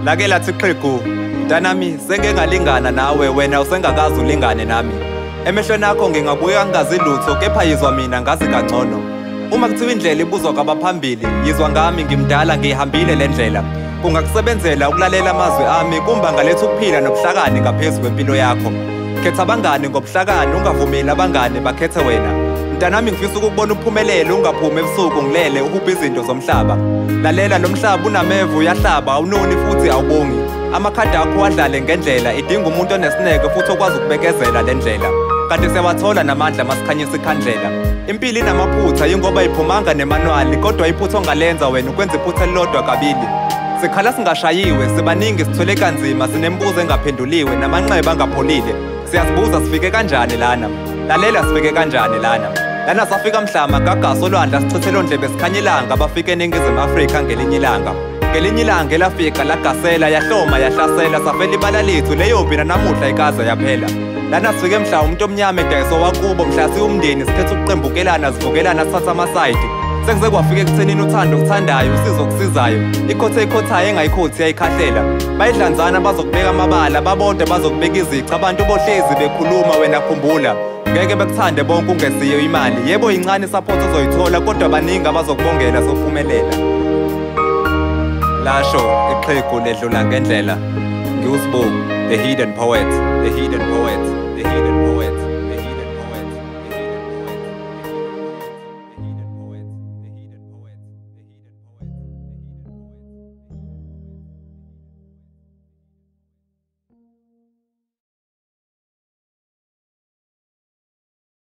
lake lathi qhigu, mntanami sengeke ngalingana nawe wena usengakazi ulingane nami. Emehlweni akho ngingabuya ngingazi lutho kepha yizwa mina ngazi kangcono. Uma kuthiwa indlela ibuzwa kwabaphambili, yizwa ngami ngimdala ngihambile le ndlela. Kungakusebenzela ukulalela amazwi ami kumba ngaletha ukuphila nobuhlakani ngaphezulu kwempilo yakho. Khetha abangani ngobuhlakani, ungavumeli abangani bakhethe wena. Mntanami ngifisa ukubona uphumelele, ungaphumi ebusuku ngilele uhubha izinto zomhlaba. Lalela lo mhlaba unamevu uyahlaba, awunoni futhi awubongi. Amakhadi akho wadlale ngendlela, idinga umuntu onesineke futhi okwazi ukubekezela le ndlela. Kanti siyawathola namandla masikhanyisa ikhandlela. Impilo inamaphutha yingoba iphumanga nemanuali, kodwa iphutha ongalenza wena ukwenza iphutha elilodwa kabili. Sikhala singashayiwe, sibaningi sithole kanzima, sinembuzo engaphenduliwe namanxeba angapholile. Siyazibuza sifike kanjani lana? Lalela sifike kanjani lana? Lana safika mhlama gagaso olwandla sichithelo ndlebe sikhanya ilanga abafike eNingizimu Afrika ngelinye ilanga. Ngelinye ilanga elafika lagasela yahloma yahlasela safela ibala lethu leyophi namuhla ikaza yaphela. Lana sifike mhla umuntu omnyama edayiso wakubo mhla siwumndeni sithethe ukuqembukelana sivukelana sithatha amasayidi. Sekuze kwafika ekuthenini uthando okuthandayo usizo okusizayo. Ikhothe ikhothayo engayikhothi yayikhahlela. Bayidlanzana bazokubeka amabala babonke bazokubeka izici abantu bohlezi bekhuluma wena khumbula. Ngeke bekuthande bonke ungesiyo imali. Yebo incane support ozoyithola kodwa baningi abazokubongela sophumelela. Lasho iqhigu ledlula ngendlela. NgiwuSibu, the hidden poet, the hidden poet, the hidden